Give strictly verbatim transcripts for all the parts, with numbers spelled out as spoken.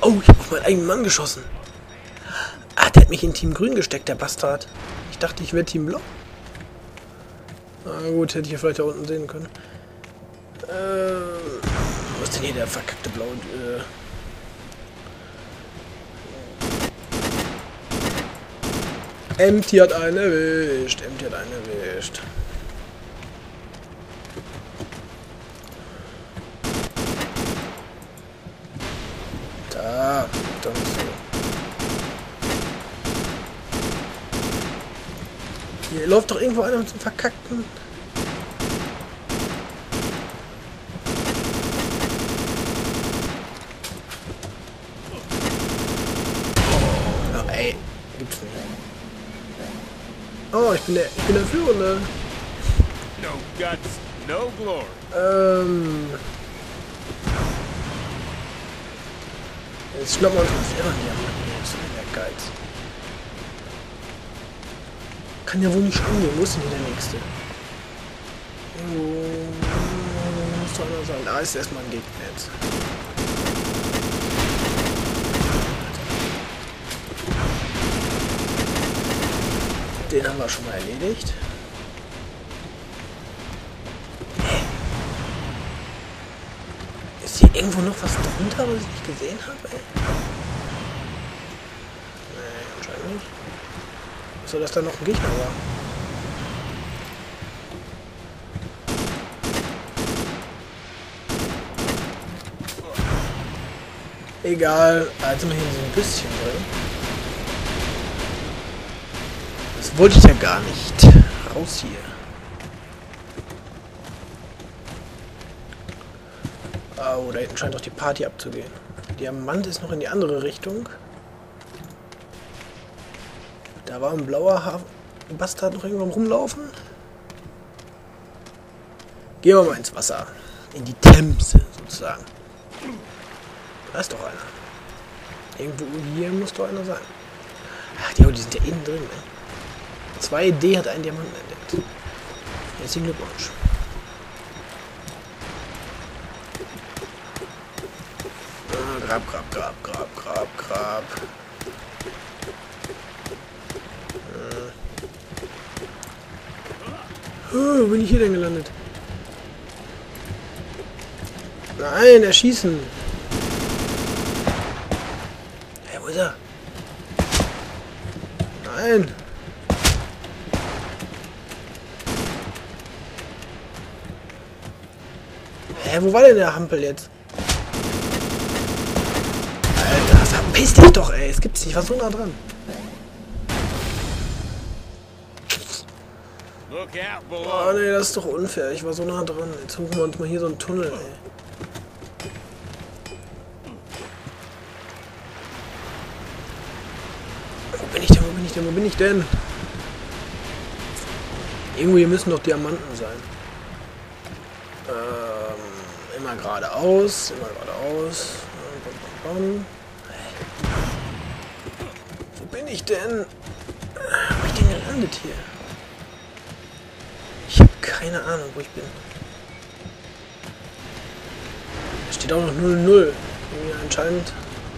Oh, ich habe auf meinen eigenen Mann geschossen. Ah, der hat mich in Team Grün gesteckt, der Bastard. Ich dachte, ich wäre Team Blau. Na gut, hätte ich ja vielleicht da unten sehen können. Äh, wo ist denn hier der verkackte Blau? Äh, Empty hat einen erwischt. Empty hat einen erwischt. Da, dann so. Hier läuft doch irgendwo einer mit so einem verkackten. Oh, ey, gibt's nicht. Oh, ich bin der, ich bin der Führende. No guts, no glory. Ähm. Jetzt schnappen wir uns was irren hier. Was ist denn der Geiz? Kann ja wohl nicht angehen. Wo ist denn hier der nächste? Irgendwo muss doch einer sein. Da ist erstmal ein Gegner jetzt. Den haben wir schon mal erledigt. Hä? Ist hier irgendwo noch was drunter, was ich nicht gesehen habe? Ey? Nee, anscheinend nicht. So, dass da noch ein Gegner war. Egal, jetzt sind wir hier so ein bisschen drin. Das wollte ich ja gar nicht. Raus hier. Oh, da hinten scheint doch die Party abzugehen. Der Diamant ist noch in die andere Richtung. Da war ein blauer ha Bastard noch irgendwo rumlaufen. Gehen wir mal ins Wasser. In die Themse sozusagen. Da ist doch einer. Irgendwo hier muss doch einer sein. Ach, die, die sind ja innen drin. Ne? zwei D hat einen Diamanten entdeckt. Herzlichen Glückwunsch. Ah, grab, grab, grab, grab, grab, grab. Oh, wo bin ich hier denn gelandet? Nein, erschießen! Hey, wo ist er? Nein! Hä, wo war denn der Hampel jetzt? Alter, verpiss dich doch, ey! Es gibt's nicht, ich war so nah dran. Oh ne, das ist doch unfair. Ich war so nah dran. Jetzt suchen wir uns mal hier so einen Tunnel, ey. Wo bin ich denn? Wo bin ich denn? Wo bin ich denn? Irgendwo hier müssen doch Diamanten sein. Ähm, immer geradeaus. Immer geradeaus. Wo bin ich denn? Wo bin ich denn gelandet hier? Ich habe keine Ahnung, wo ich bin. Da steht auch noch null null. Irgendwie anscheinend.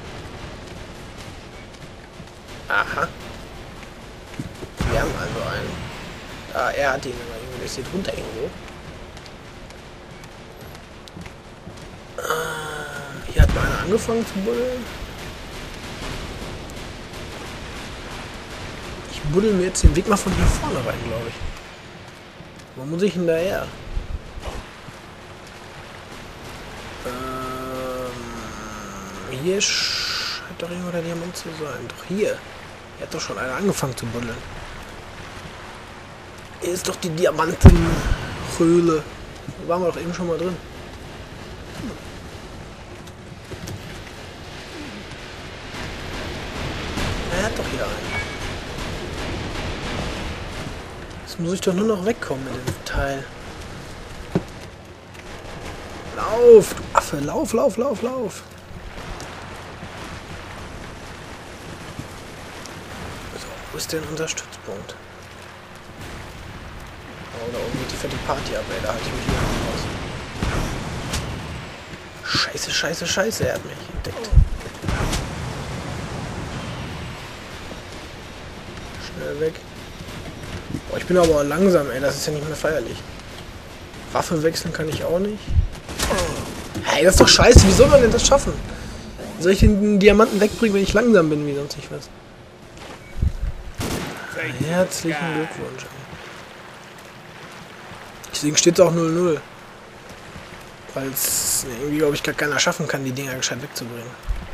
Aha. Wir haben also einen. Ah, er hat ihn aber irgendwie. Der steht runter irgendwo. Ah, hier hat mal einer angefangen zu buddeln. Ich buddel mir jetzt den Weg mal von hier vorne rein, glaube ich. Wo muss ich hinterher? Ähm, hier scheint doch irgendwo der Diamant zu sein. Doch hier. Hier hat doch schon einer angefangen zu buddeln. Hier ist doch die Diamantenhöhle. Da waren wir doch eben schon mal drin. Er hat doch hier einen. Jetzt muss ich doch nur noch wegkommen mit dem Teil. Lauf, du Affe, lauf, lauf, lauf, lauf. So, wo ist denn unser Stützpunkt? Oh, da oben geht die fette Party ab, ey, da halte ich mich hier raus. Scheiße, scheiße, scheiße, er hat mich entdeckt. schnell weg. Boah, ich bin aber auch langsam, ey. Das ist ja nicht mehr feierlich. Waffe wechseln kann ich auch nicht. Hey, das ist doch scheiße. Wie soll man denn das schaffen? Wie soll ich den Diamanten wegbringen, wenn ich langsam bin, wie sonst ich was? Herzlichen Glückwunsch. Deswegen steht es auch null null. Weil es irgendwie, glaube ich, gar keiner schaffen kann, die Dinger gescheit wegzubringen.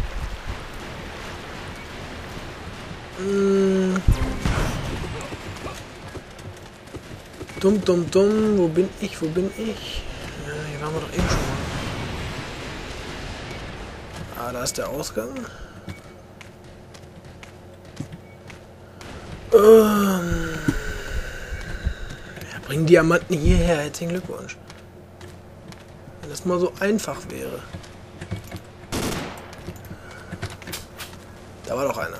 Hm. Dumm, dumm, dumm. Wo bin ich? Wo bin ich? Ja, hier waren wir doch eben schon mal. Ah, da ist der Ausgang. Ähm. Ja, bring Diamanten hierher. Herzlichen Glückwunsch. Wenn das mal so einfach wäre. Da war doch einer.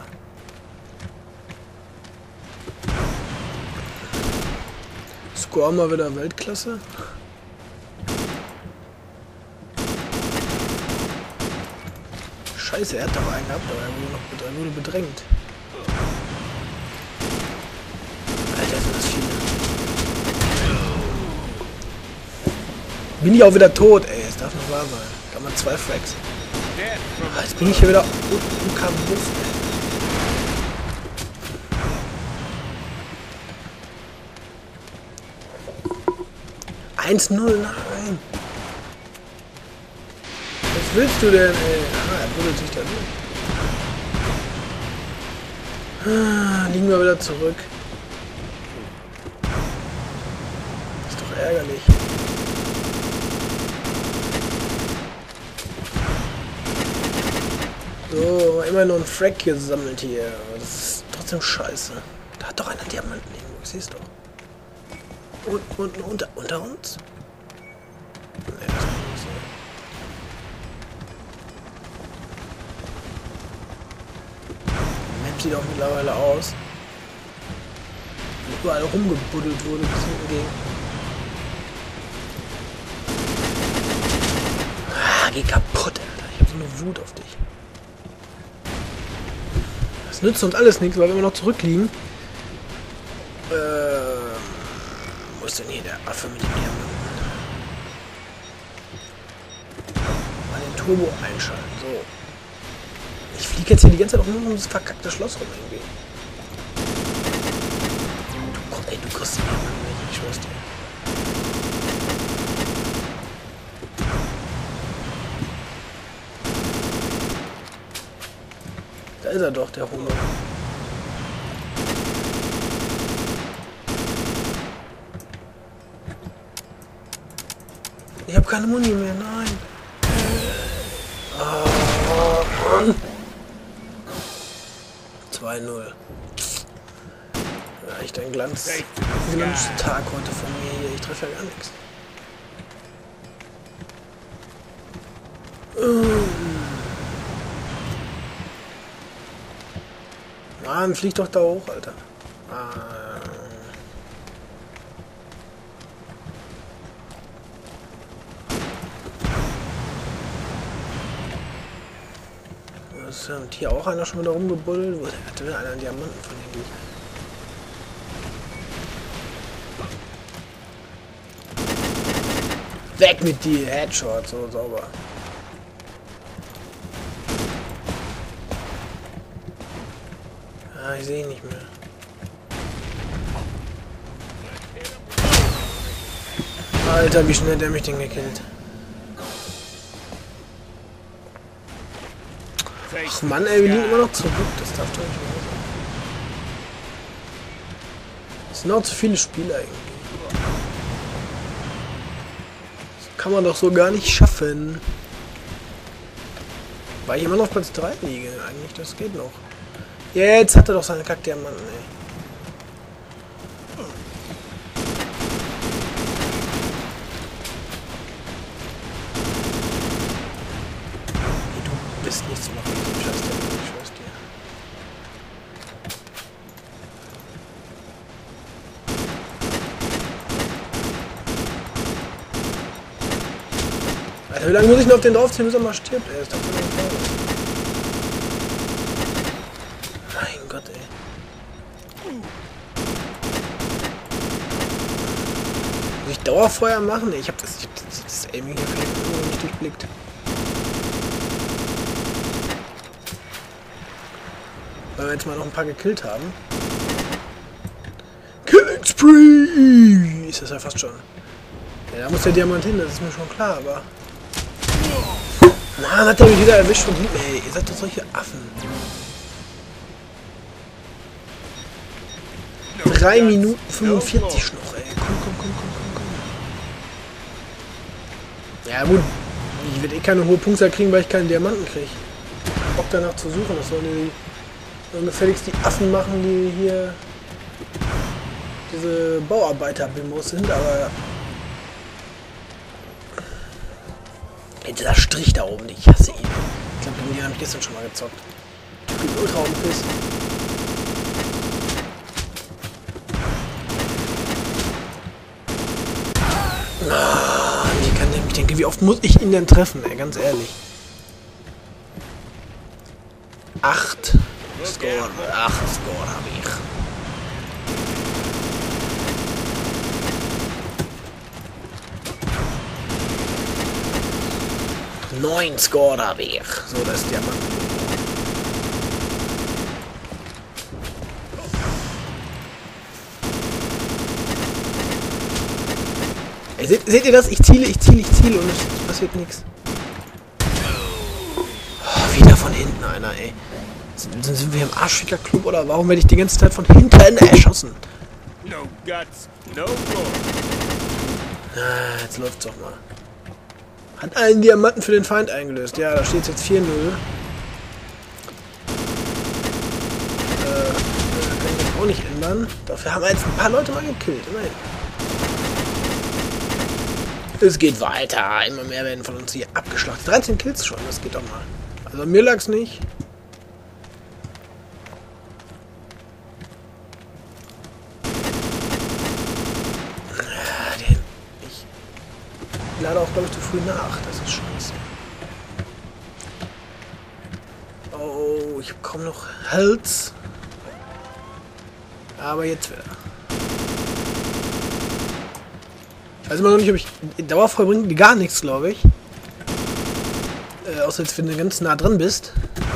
Score mal wieder Weltklasse. Scheiße, er hat doch einen gehabt, aber er wurde, noch, er wurde bedrängt. Alter, sind das viele. Bin ich auch wieder tot, ey. Es darf nicht wahr sein. Kann man zwei Frags. Ah, jetzt bin ich hier wieder unten kaputt, ey. eins null, nein. Was willst du denn, ey? Ah, er buddelt sich da durch. Ah, liegen wir wieder zurück. Ist doch ärgerlich. So, immer nur ein Frag gesammelt hier. Aber das ist trotzdem scheiße. Da hat doch einer Diamanten irgendwo, ich seh's doch. Und, und, unter, unter uns? Nee, das kann nicht sein. Die Map sieht auch mittlerweile aus. Wie überall rumgebuddelt wurde bis hinten ging. Ah, geh kaputt, Alter. Ich hab so eine Wut auf dich. Das nützt uns alles nichts, weil wir immer noch zurückliegen. Äh. Wo ist denn hier der Affe mit dem Diamanten? Mal den Turbo einschalten, so. Ich fliege jetzt hier die ganze Zeit auch nur um das verkackte Schloss rum irgendwie. Du, komm, ey, du kriegst den Diamanten nicht, ich schwör's dir. Da ist er doch, der Homo. Ich habe keine Muni mehr, nein. Oh, Mann. zwei null. Ja, echt ein Glanz. Glanztag heute von mir hier. Ich treffe ja gar nichts. Mann, flieg doch da hoch, Alter. Ah. Und hier auch einer schon wieder rumgebuddelt. Wo hatte denn einer einen Diamanten von dem? Weg mit dir, Headshot, so sauber. Ah, ich sehe ihn nicht mehr. Alter, wie schnell der mich denn gekillt. Ach Mann, ey, wir liegen immer noch zurück. Das darf doch nicht wahr sein. Es sind auch zu viele Spieler irgendwie. Das kann man doch so gar nicht schaffen. Weil ich immer noch auf Platz drei liege. Eigentlich, das geht noch. Jetzt hat er doch seine Kackdiamanten, ey. Du bist nichts zu machen mit dem Scheiß, ich schwör's dir. Alter, wie lange muss ich noch auf den draufziehen, bis er mal stirbt, ey? Ist doch voll nicht. Mein Gott, ey. Dauerfeuer machen? Ich hab das, ich hab das, das Aiming hier vielleicht nicht durchblickt. Weil wir jetzt mal noch ein paar gekillt haben. Killing Spree! Ist das ja fast schon. Ja, da muss der Diamant hin, das ist mir schon klar, aber... Mann, hat der mich wieder erwischt von hinten, ey. Ihr seid doch solche Affen. drei Minuten fünfundvierzig noch, ey. Komm, komm, komm, komm, komm, komm. Ja gut, ich werde eh keine hohe Punktzahl kriegen, weil ich keinen Diamanten kriege. Bock danach zu suchen, das sollen die... Sollen gefälligst die Affen machen, die hier... diese Bauarbeiter-Bimbos sind, aber... Ey, dieser Strich da oben, ich hasse ihn. Ich glaube, gegen den habe ich gestern schon mal gezockt. Ich bin ultra auf den Piss. Ah, ich kann nämlich denken, wie oft muss ich ihn denn treffen, ey, ganz ehrlich. Acht Score, acht Score habe ich. Neun Score habe ich. So, das ist der Mann. Ey, seht, seht ihr das? Ich ziele, ich ziele, ich ziele und es passiert nichts. Oh, wieder von hinten einer, ey. Sind, sind wir im Arschficker-Club oder warum werde ich die ganze Zeit von hinten erschossen? No guts, no glory. Ah, jetzt läuft's doch mal. Hat einen Diamanten für den Feind eingelöst. Ja, da steht jetzt vier null. Äh, kann ich jetzt auch nicht ändern. Dafür haben wir jetzt ein paar Leute mal gekillt. Immerhin. Es geht weiter. Immer mehr werden von uns hier abgeschlachtet. dreizehn Kills schon, das geht doch mal. Also mir lag's nicht. Ich lade auch, glaube ich, zu früh nach. Das ist scheiße. Oh, ich habe kaum noch Hals. Aber jetzt wieder. Ich weiß immer noch nicht, ob ich dauervoll bringt die gar nichts, glaube ich. Äh, außer jetzt, wenn du ganz nah dran bist.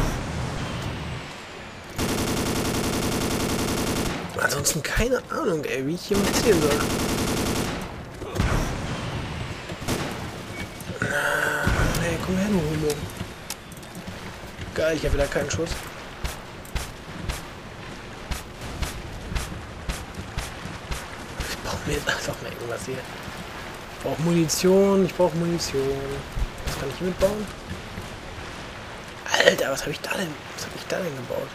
Ansonsten keine Ahnung, ey, wie ich hier mal zielen soll. Nee, komm her, du Homo. Geil, ich habe wieder keinen Schuss. Ich brauche mir jetzt einfach mal irgendwas hier. Ich brauche Munition, ich brauche Munition. Was kann ich hier mitbauen? Alter, was habe ich da denn? Was habe ich da denn gebaut?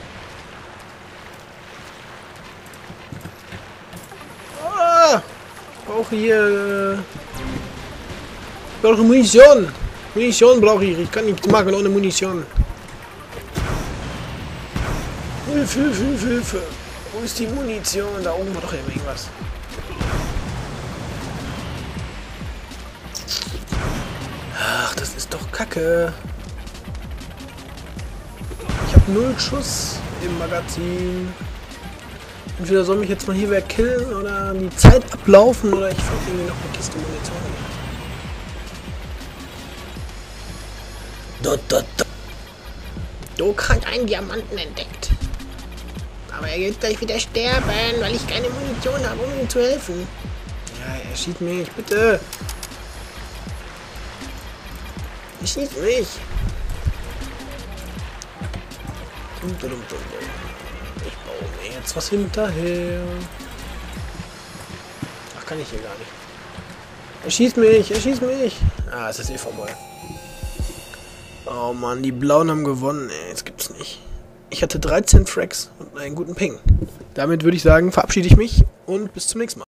Ah! Ich brauche hier... Äh, ich brauche Munition! Munition brauche ich. Ich kann nicht machen ohne Munition. Hilfe, Hilfe, Hilfe, Hilfe. Wo ist die Munition? Da oben war doch irgendwas. Ach, das ist doch Kacke. Ich habe null Schuss im Magazin. Entweder soll mich jetzt mal hier wer killen oder die Zeit ablaufen oder ich finde irgendwie noch eine Kiste Munition. Do, do, do. Doc hat einen Diamanten entdeckt. Aber er wird gleich wieder sterben, weil ich keine Munition habe, um ihm zu helfen. Ja, er schießt mich, bitte. Er schießt mich. Ich baue mir jetzt was hinterher. Ach, kann ich hier gar nicht. Er schießt mich, er schießt mich. Ah, es ist eh vorbei. Oh Mann, die Blauen haben gewonnen, ey. Das gibt's nicht. Ich hatte dreizehn Frags und einen guten Ping. Damit würde ich sagen, verabschiede ich mich und bis zum nächsten Mal.